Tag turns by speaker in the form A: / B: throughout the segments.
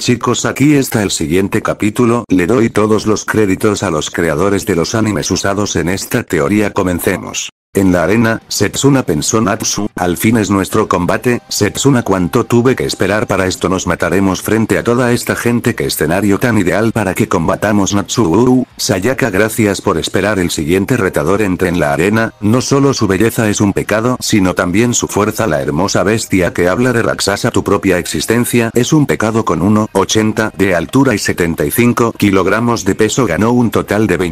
A: chicos, aquí está el siguiente capítulo, le doy todos los créditos a los creadores de los animes usados en esta teoría. Comencemos. En la arena, Setsuna pensó Natsu, al fin es nuestro combate. Setsuna, ¿cuánto tuve que esperar para esto? Nos mataremos frente a toda esta gente. ¿Qué escenario tan ideal para que combatamos Natsu? Sayaka, gracias por esperar. El siguiente retador entra en la arena, no solo su belleza es un pecado, sino también su fuerza. La hermosa bestia que habla de Raksasa, tu propia existencia, es un pecado. Con 1,80 de altura y 75 kilogramos de peso ganó un total de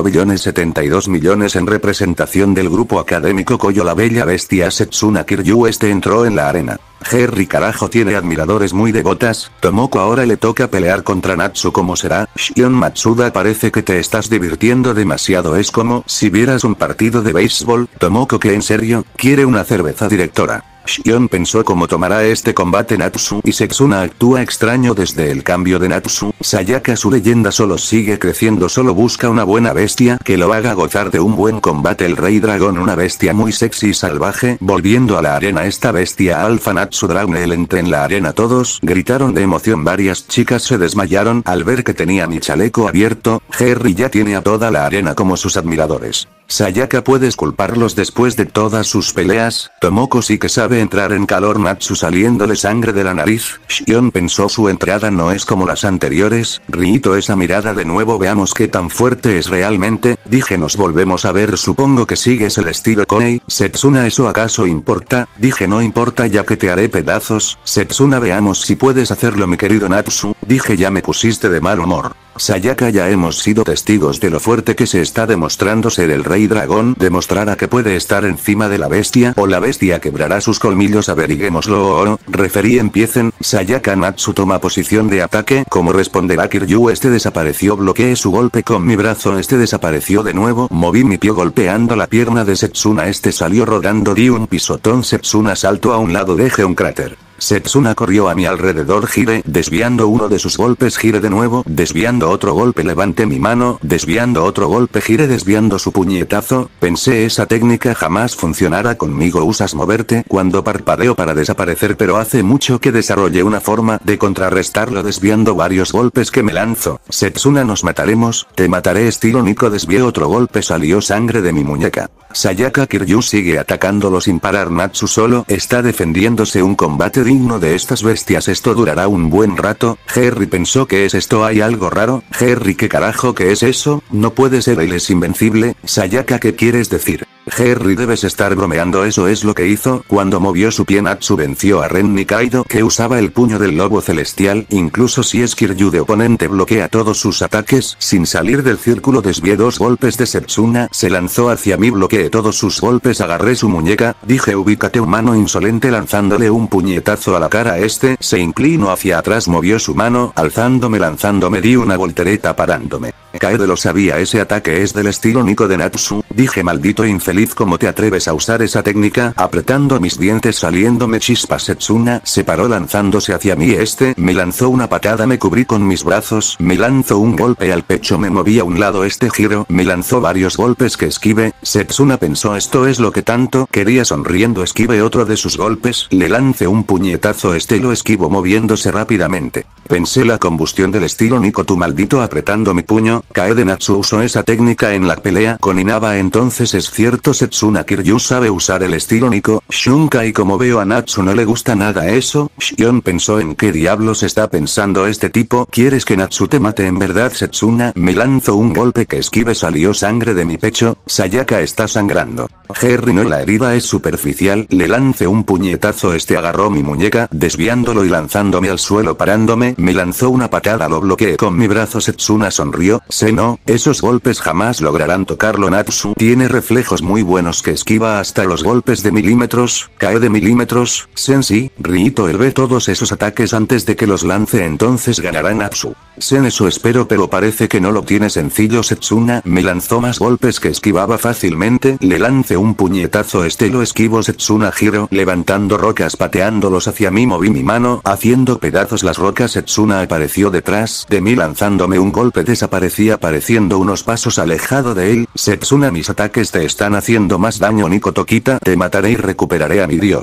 A: 25,72 billones en representación del grupo académico Koyo. La bella bestia Setsuna Kiryu entró en la arena. Jerry carajo tiene admiradores muy devotas. Tomoko, ahora le toca pelear contra Natsu. ¿Cómo será? Shion Matsuda, parece que te estás divirtiendo demasiado, es como si vieras un partido de béisbol. Tomoko, ¿qué, en serio? ¿Quiere una cerveza, directora? Shion pensó cómo tomará este combate Natsu y Setsuna actúa extraño desde el cambio de Natsu. Sayaka, su leyenda solo sigue creciendo, solo busca una buena bestia que lo haga gozar de un buen combate. El rey dragón, una bestia muy sexy y salvaje, volviendo a la arena. Esta bestia alfa Natsu Dragonel entra en la arena. Todos gritaron de emoción, varias chicas se desmayaron al ver que tenía mi chaleco abierto. Jerry ya tiene a toda la arena como sus admiradores. Sayaka, ¿puedes culparlos después de todas sus peleas? Tomoko sí que sabe entrar en calor. Natsu saliéndole sangre de la nariz. Shion pensó, su entrada no es como las anteriores. Riito, esa mirada de nuevo, veamos qué tan fuerte es realmente. Dije, nos volvemos a ver, supongo que sigues el estilo Konei. Setsuna, ¿eso acaso importa? Dije, no importa ya que te haré pedazos. Setsuna, veamos si puedes hacerlo, mi querido Natsu. Dije, ya me pusiste de mal humor. Sayaka, ya hemos sido testigos de lo fuerte que se está demostrando ser el rey dragón. Demostrará que puede estar encima de la bestia o la bestia quebrará sus colmillos. Averiguémoslo. Referí, empiecen. Sayaka, Natsu toma posición de ataque. ¿Cómo responderá Kiryu? Desapareció. Bloqueé su golpe con mi brazo. Desapareció de nuevo. Moví mi pie golpeando la pierna de Setsuna. Salió rodando. Di un pisotón. Setsuna saltó a un lado. Dejé un cráter. Setsuna corrió a mi alrededor, giré, desviando uno de sus golpes, giré de nuevo, desviando otro golpe, levanté mi mano, desviando otro golpe, giré desviando su puñetazo. Pensé, esa técnica jamás funcionará conmigo. Usas moverte cuando parpadeo para desaparecer, pero hace mucho que desarrollé una forma de contrarrestarlo desviando varios golpes que me lanzo. Setsuna, nos mataremos, te mataré estilo Nico. Desvié otro golpe, salió sangre de mi muñeca. Sayaka, Kiryu sigue atacándolo sin parar. Natsu solo está defendiéndose. Un combate digno de estas bestias. Esto durará un buen rato. Jerry pensó, ¿qué es esto? ¿Hay algo raro? Jerry, ¿qué carajo? ¿Qué es eso? No puede ser, él es invencible. Sayaka, ¿qué quieres decir? Jerry, debes estar bromeando. Eso es lo que hizo cuando movió su pie. Natsu venció a Ren Nikaido, que usaba el puño del lobo celestial. Incluso si es Kiryu de oponente, bloquea todos sus ataques sin salir del círculo. Desvié dos golpes de Setsuna, se lanzó hacia mí, bloqueé todos sus golpes, agarré su muñeca. Dije, ubícate, humano insolente, lanzándole un puñetazo a la cara. Se inclinó hacia atrás, movió su mano, alzándome, lanzándome, di una voltereta parándome. Kaede, lo sabía, ese ataque es del estilo Nico de Natsu. Dije, maldito infeliz, ¿cómo te atreves a usar esa técnica? Apretando mis dientes, saliéndome chispas. Setsuna se paró lanzándose hacia mí. Me lanzó una patada, me cubrí con mis brazos, me lanzó un golpe al pecho, me moví a un lado. Giro, me lanzó varios golpes que esquive. Setsuna pensó, esto es lo que tanto quería. Sonriendo, esquive otro de sus golpes, le lancé un puñetazo. Lo esquivo moviéndose rápidamente. Pensé, la combustión del estilo Nico, tu maldito, apretando mi puño. Kaede, Natsu usó esa técnica en la pelea con Inaba. Entonces es cierto, Setsuna Kiryu sabe usar el estilo Nico. Shunkai, como veo a Natsu no le gusta nada eso. Shion pensó, ¿en qué diablos está pensando este tipo? ¿Quieres que Natsu te mate en verdad? Setsuna me lanzó un golpe que esquive, salió sangre de mi pecho. Sayaka está sangrando. Jerry, no, la herida es superficial. Le lancé un puñetazo. Agarró mi muñeca, desviándolo y lanzándome al suelo, parándome. Me lanzó una patada, lo bloqueé con mi brazo. Setsuna sonrió. No, esos golpes jamás lograrán tocarlo. Natsu tiene reflejos muy buenos que esquiva hasta los golpes de milímetros. Cae de milímetros. Sensi, Riito, él ve todos esos ataques antes de que los lance, entonces ganará Natsu. Eso espero, pero parece que no lo tiene sencillo. Setsuna me lanzó más golpes que esquivaba fácilmente. Le lancé un puñetazo. Lo esquivo. Setsuna giro, levantando rocas, pateándolos hacia mí. Moví mi mano, haciendo pedazos las rocas. Setsuna apareció detrás de mí lanzándome un golpe. Desaparecía pareciendo unos pasos alejado de él. Setsuna, mis ataques te están haciendo más daño. Nico Tokita, te mataré y recuperaré a mi dios.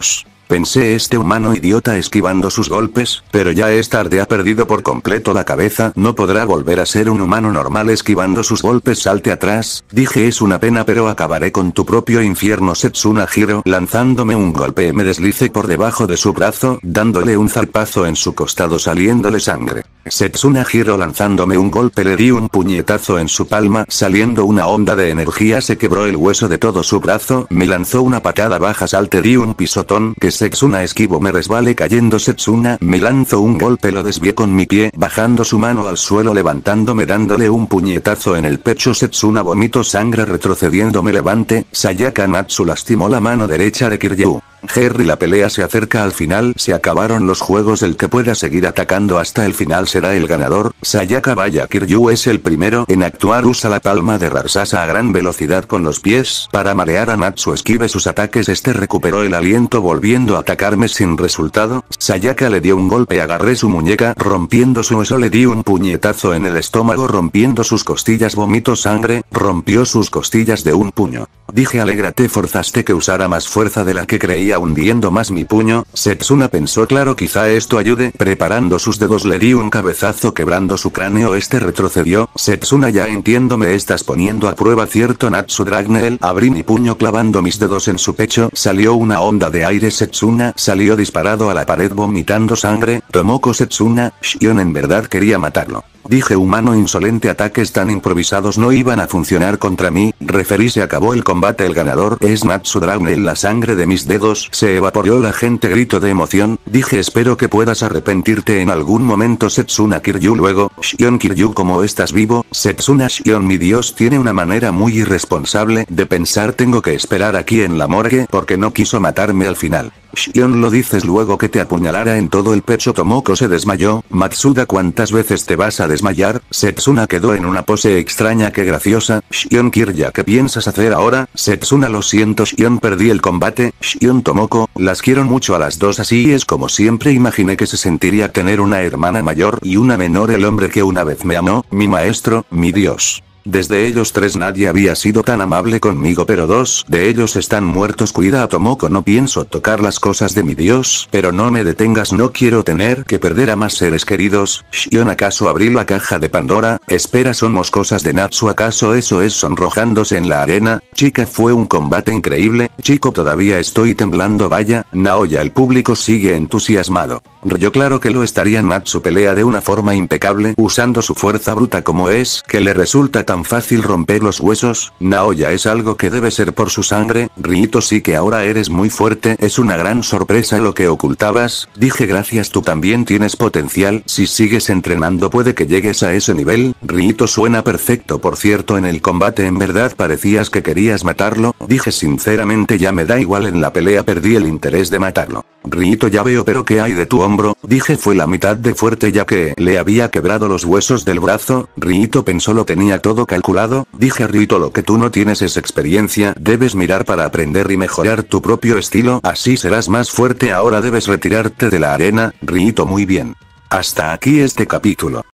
A: Pensé este humano idiota esquivando sus golpes, pero ya es tarde, ha perdido por completo la cabeza, no podrá volver a ser un humano normal esquivando sus golpes, salte atrás, dije es una pena pero acabaré con tu propio infierno. Setsuna Hiro lanzándome un golpe me deslicé por debajo de su brazo, dándole un zarpazo en su costado saliéndole sangre. Setsuna Hiro lanzándome un golpe le di un puñetazo en su palma saliendo una onda de energía, se quebró el hueso de todo su brazo, me lanzó una patada baja, salte, di un pisotón que Setsuna esquivo, me resbalé cayendo. Setsuna me lanzó un golpe, lo desvié con mi pie bajando su mano al suelo levantándome dándole un puñetazo en el pecho. Setsuna vomito sangre retrocediendo, me levante, Sayaka Natsu lastimó la mano derecha de Kiryu. Jerry, la pelea se acerca al final, se acabaron los juegos, el que pueda seguir atacando hasta el final será el ganador. Sayaka vaya, Kiryu es el primero en actuar, usa la palma de Rarsasa a gran velocidad con los pies para marear a Natsu, esquive sus ataques, este recuperó el aliento volviendo a atacarme sin resultado. Sayaka le dio un golpe, agarré su muñeca rompiendo su hueso, le di un puñetazo en el estómago rompiendo sus costillas, vomito sangre, rompió sus costillas de un puño. Dije alégrate, forzaste que usara más fuerza de la que creía hundiendo más mi puño. Setsuna pensó claro quizá esto ayude, preparando sus dedos le di un cabezazo quebrando su cráneo, este retrocedió. Setsuna ya entiendo, me estás poniendo a prueba cierto Natsu Dragneel, abrí mi puño clavando mis dedos en su pecho, salió una onda de aire, Setsuna salió disparado a la pared vomitando sangre. Tomoko Setsuna, Shion en verdad quería matarlo. Dije humano insolente, ataques tan improvisados no iban a funcionar contra mí, referí se acabó el combate, el ganador es Natsu Dragneel, la sangre de mis dedos se evaporó, la gente gritó de emoción, dije espero que puedas arrepentirte en algún momento. Setsuna Kiryu luego, Shion Kiryu ¿cómo estás vivo? Setsuna Shion mi Dios, tiene una manera muy irresponsable de pensar, tengo que esperar aquí en la morgue porque no quiso matarme al final. Shion lo dices luego que te apuñalara en todo el pecho. Tomoko se desmayó. Matsuda ¿cuántas veces te vas a desmayar? Setsuna quedó en una pose extraña, que graciosa. Shion Kirya ¿qué piensas hacer ahora? Setsuna lo siento Shion, perdí el combate. Shion Tomoko, las quiero mucho a las dos, así es como siempre imaginé que se sentiría tener una hermana mayor y una menor, el hombre que una vez me amó, mi maestro, mi Dios. Desde ellos tres nadie había sido tan amable conmigo, pero dos de ellos están muertos. Cuida a Tomoko, no pienso tocar las cosas de mi Dios, pero no me detengas, no quiero tener que perder a más seres queridos. Shion ¿acaso abrí la caja de Pandora? Espera, somos cosas de Natsu, ¿acaso eso es sonrojándose en la arena? Chica, fue un combate increíble, chico, todavía estoy temblando, vaya, Naoya, el público sigue entusiasmado. Yo claro que lo estaría. Natsu pelea de una forma impecable, usando su fuerza bruta, como es que le resulta tan fácil romper los huesos. Naoya es algo que debe ser por su sangre. Ryito sí que ahora eres muy fuerte, es una gran sorpresa lo que ocultabas. Dije gracias, tú también tienes potencial, si sigues entrenando puede que llegues a ese nivel. Ryito suena perfecto, por cierto en el combate en verdad parecías que querías matarlo. Dije sinceramente ya me da igual, en la pelea perdí el interés de matarlo. Ryito ya veo, pero ¿qué hay de tu hombro? Dije fue la mitad de fuerte ya que le había quebrado los huesos del brazo. Ryito pensó lo tenía todo calculado. Dije Ryito lo que tú no tienes es experiencia, debes mirar para aprender y mejorar tu propio estilo, así serás más fuerte, ahora debes retirarte de la arena. Ryito muy bien. Hasta aquí este capítulo.